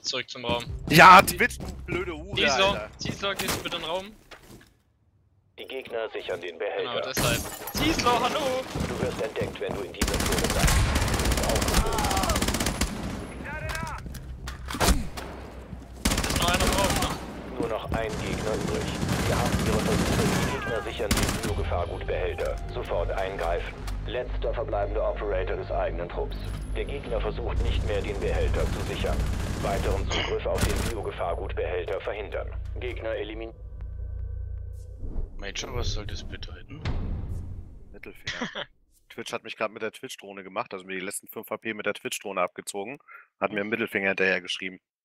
zurück zum Raum. Ja, Twitch, du blöde Hure, Alter. Ziesler, gehst du bitte in den Raum? Die Gegner sichern den Genau, Behälter. deshalb. Ziesler, hallo! Du wirst entdeckt, wenn du in dieser Zone bleibst. Ist noch einer im Raum, ne? Nur noch ein Gegner übrig. Wir haben ihre Versuche. Die Gegner sichern den Biogefahrgutbehälter. Sofort eingreifen. Letzter verbleibender Operator des eigenen Trupps. Der Gegner versucht nicht mehr, den Behälter zu sichern. Weiteren Zugriff auf den Biogefahrgutbehälter verhindern. Gegner eliminieren. Major, was soll das bedeuten? Mittelfinger. Twitch hat mich gerade mit der Twitch-Drohne gemacht, also mir die letzten 5 HP mit der Twitch-Drohne abgezogen. Hat mir einen Mittelfinger hinterher geschrieben.